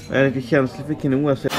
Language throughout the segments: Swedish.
Jag är lite känslig för quinoa så...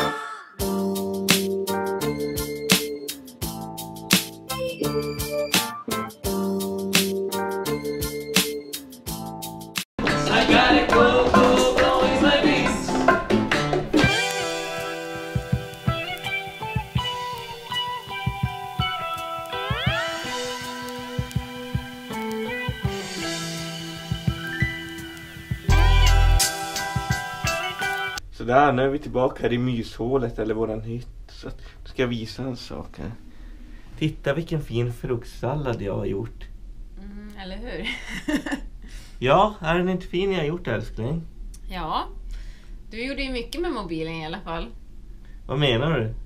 Så där, nu är vi tillbaka här i myshålet eller våran hytt. Så nu ska jag visa en sak här. Titta vilken fin fruktsallad jag har gjort. Eller hur? Ja, är den inte fin jag har gjort, älskling? Ja, du gjorde ju mycket med mobilen i alla fall. Vad menar du?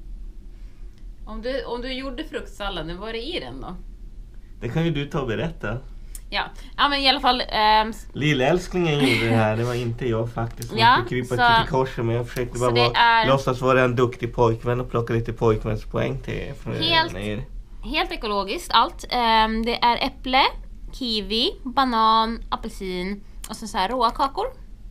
Om du gjorde fruktsalladen, vad var det i den då? Det kan ju du ta och berätta. Ja men i alla fall... Lillälsklingen gjorde det här, det var inte jag faktiskt. Ja, inte krypa till korset, men jag försökte bara låtsas vara en duktig pojkvän och plocka lite pojkvänspoäng till er. Helt ekologiskt allt. Det är äpple, kiwi, banan, apelsin och så här råa kakor.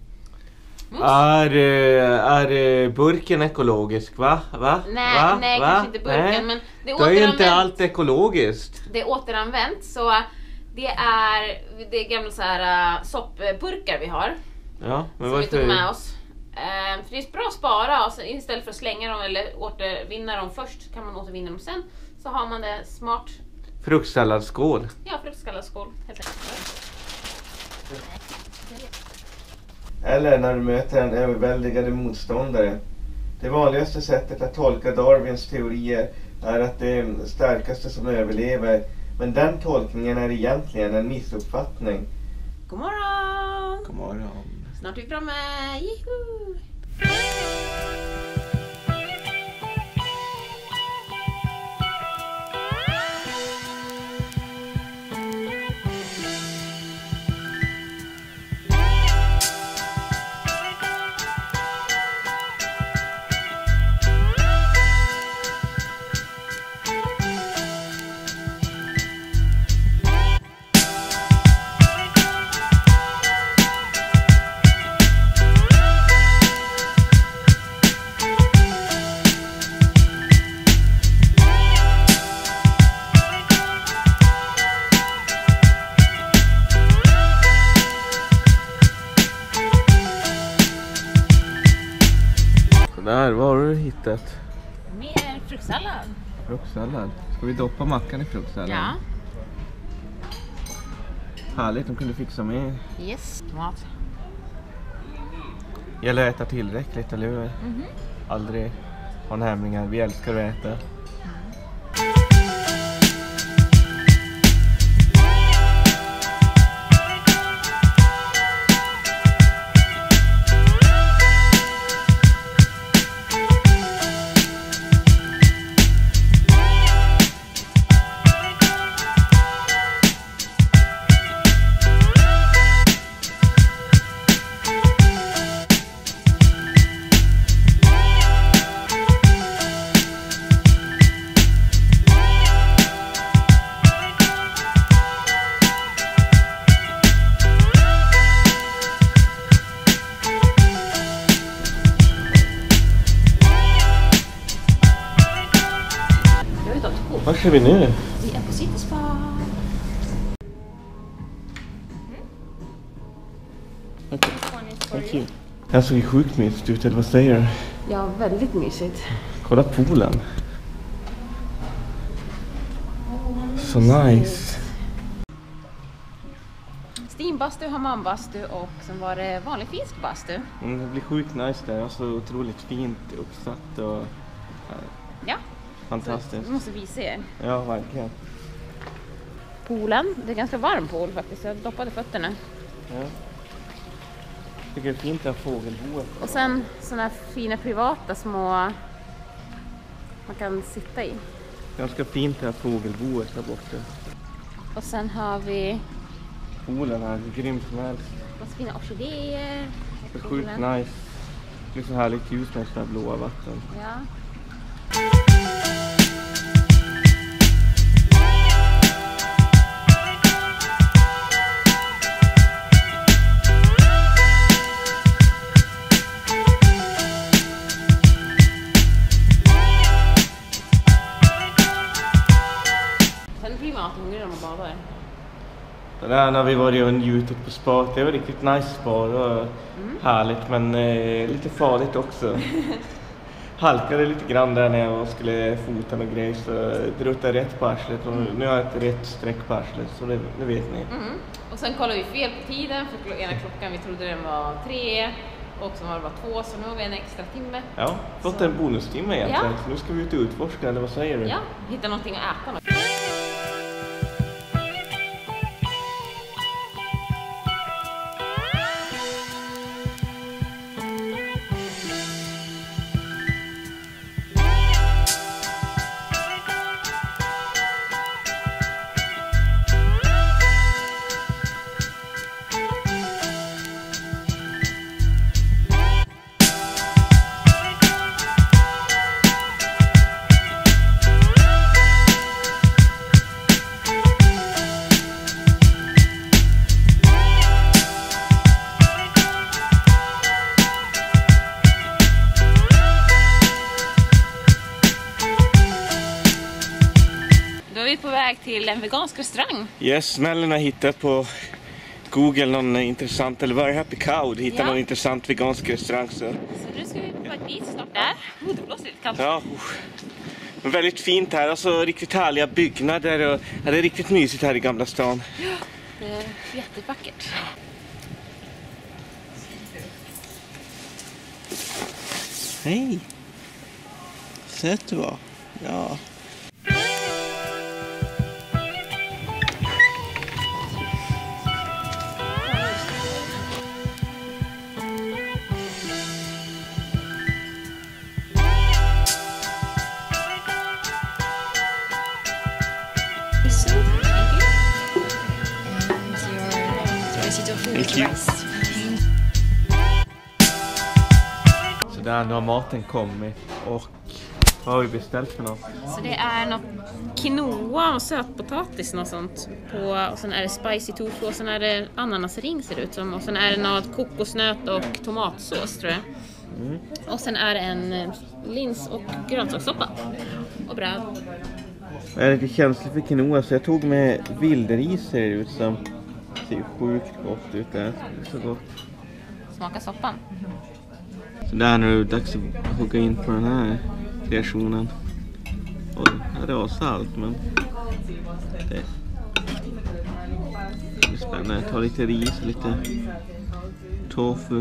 Är burken ekologisk, va? Nej, kanske inte burken, nej. Men det är ju inte allt ekologiskt. Det är återanvänt, så det är gamla så här soppburkar vi har. Ja, men som vi tog med oss. För det är bra att spara, och så istället för att slänga dem eller återvinna dem först, kan man återvinna dem sen. Så har man det smart. Fruktsalladsskål. Ja, fruktsalladsskål, helt enkelt. Eller när du möter en överväldigande motståndare. Det vanligaste sättet att tolka Darwins teorier är att det är starkaste som överlever. Men den tolkningen är egentligen en missuppfattning. God morgon! God morgon. Snart är vi framme. Juhu! Där, vad har du hittat? Mer fruktsallad. Fruktsallad. Ska vi doppa mackan i fruktsallad? Ja. Härligt, de kunde fixa med. Yes, mat. Gäller att äta tillräckligt, eller hur? Aldrig ha hämningar. Vi älskar att äta. Var ska vi nu? Vi är på City Spa. Okej. Jag såg sjukt mysigt ut, eller vad säger du? Ja, väldigt mysigt. Kolla poolen. Så nice. Steambastu, hammambastu och sen var det vanlig finsk bastu. Det blir sjukt nice där. Och så otroligt fint uppsatt och... Ja. Fantastiskt. Så måste vi se. Ja, verkligen. Poolen, det är ganska varm pool faktiskt. Jag doppade fötterna. Ja. Jag tycker det är fint att ha fågelboet. Och sen såna här fina privata små man kan sitta i. Ganska fint att ha fågelboet där borta. Och sen har vi poolen här, grymt som helst. massa fina orkidéer. Det är sjukt nice. Det är så härligt ljus med så här blåa vatten. Ja. Där när vi var och njutit på spat, det var riktigt nice spa, det var härligt men lite farligt också. Halkade lite grann där när jag skulle fota och grejer så druttade rätt på arslet och nu har jag ett rätt streck på arslet så det vet ni. Och sen kollade vi fel på tiden för ena klockan, vi trodde den var 3 och så var det bara 2 så nu har vi en extra timme. Ja, fått en bonustimme egentligen Ja. så nu ska vi ut och utforska eller vad säger du? Ja, hitta någonting att äta. Vi är på väg till en vegansk restaurang. Yes, Mellon har hittat på Google någon intressant, eller var Happy Cow, hittat någon intressant vegansk restaurang. Så nu ska vi på ett dit snart där. Det blåser lite kallt. ja, men väldigt fint här, alltså riktigt härliga byggnader och ja, det är riktigt mysigt här i Gamla stan. Ja, det är jättevackert. Hej! Söt du var. Ja. Så där, nu har maten kommit och vad har vi beställt för något? Så det är något quinoa och sötpotatis och sånt på, och sen är det spicy tofu och sen är det ananasring ser det ut som och sen är det något kokosnöt och tomatsås tror jag. Och sen är det en lins- och grönsakssoppa och bröd. Jag är lite känslig för quinoa så jag tog med vilderis ser det ut som. Det ser sjukt gott ut där. Det är så gott. Smaka soppan. Så där nu är det dags att hugga in på den här kreationen. Oj, det var salt men det är spännande. Ta lite ris och lite tofu.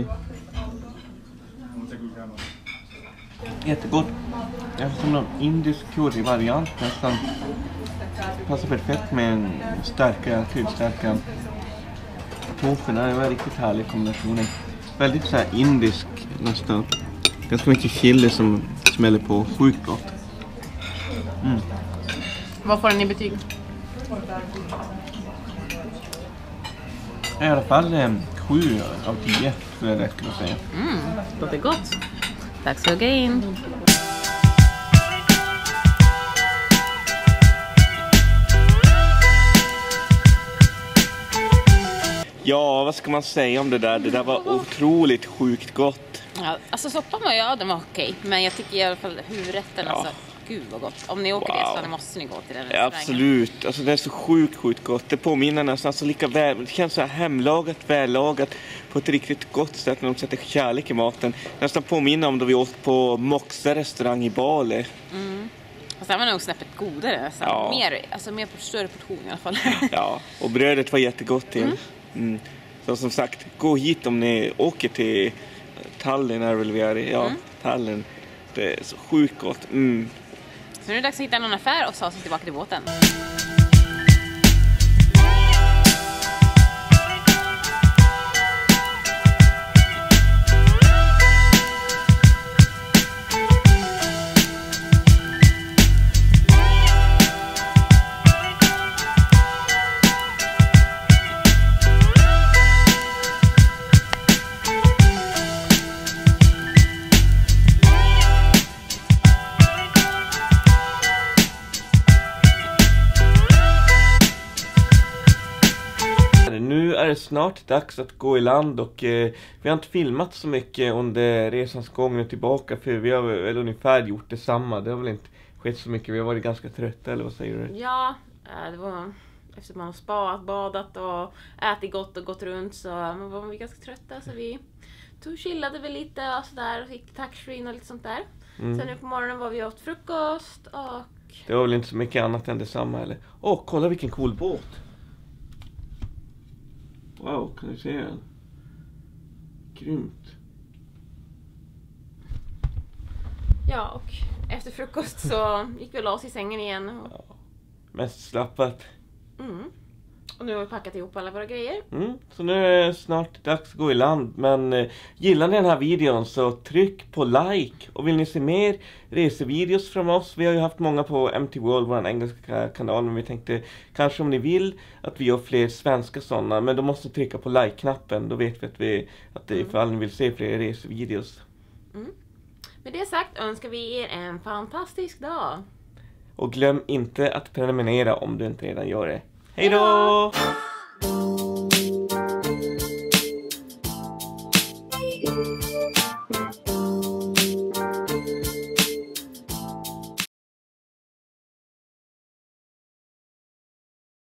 Jättegott. Det är som någon indisk curry-variant nästan. Passar perfekt med en kryddstärka tofu. Det var riktigt härlig kombination. Väldigt så här indisk nästan. Ganska mycket chili som smäller på. Sjukt gott. Vad får den i betyg? I alla fall 7 av 10 skulle jag rätt kunna säga. Det låter gott. Tack så hugga in. Ja, vad ska man säga om det där? Det där var otroligt sjukt gott. Ja, alltså soppan var den var okej. Men jag tycker i alla fall huvudrätten, alltså gud vad gott. Om ni åker dit så måste ni gå till den restaurangen. Absolut, alltså det är så sjukt gott. Det påminner nästan så lika väl, det känns så här hemlagat, vällagat på ett riktigt gott sätt när de sätter kärlek i maten. Nästan påminner om då vi åt på Moxa restaurang i Bali. Fast det var nog snäppet godare. Så mer på större portion i alla fall. Ja, och brödet var jättegott till. Så som sagt, gå hit om ni åker till Tallinn är väl vi är i. Ja, Tallinn. Det är så sjukt gott. Så nu är det dags att hitta någon affär och ta sig tillbaka till båten. Nu är det snart dags att gå i land och vi har inte filmat så mycket under resans gång och tillbaka för vi har väl ungefär gjort detsamma. Det har väl inte skett så mycket, vi har varit ganska trötta eller vad säger du? Ja, det var efter man har spaat, badat och ätit gott och gått runt, så man var ganska trötta, så vi chillade väl lite och sådär och gick taxfree och lite sånt där. Sen nu på morgonen var vi åt frukost och... Det var väl inte så mycket annat än detsamma, eller? Kolla vilken cool båt! Wow, kan du se den? Grymt! Ja, och efter frukost så gick vi och la oss i sängen igen. Och... Mest slappat. Och nu har vi packat ihop alla våra grejer. Så nu är det snart dags att gå i land. Men gillar ni den här videon så tryck på like. Och vill ni se mer resevideos från oss? Vi har ju haft många på MT World, vår engelska kanal. Men vi tänkte kanske om ni vill att vi gör fler svenska sådana. Men då måste ni trycka på like-knappen. Då vet vi att det är ifall ni vill se fler resevideos. Med det sagt önskar vi er en fantastisk dag. Och glöm inte att prenumerera om du inte redan gör det. Hej då!